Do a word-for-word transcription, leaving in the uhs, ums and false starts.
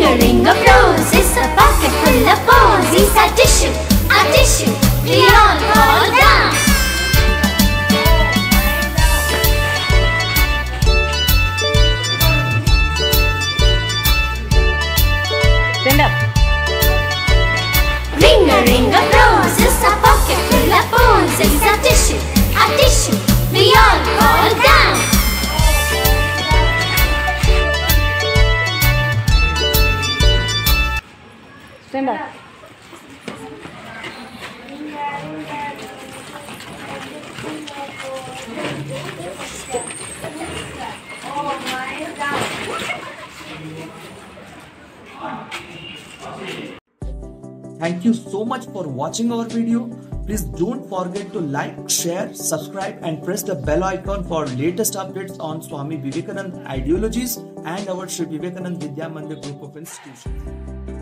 Ringa, ringa, bros. It's a pocket full of balls. He's a tissue, a tissue. We all fall down. Stand up. Ringa, ringa, bros. It's a pocket full of balls. It's a tissue, a tissue. We all fall down. Stand up. Thank you so much for watching our video. Please don't forget to like, share, subscribe and press the bell icon for latest updates on Swami Vivekananda ideologies and our Sri Vivekananda Vidya Mandir group of institutions.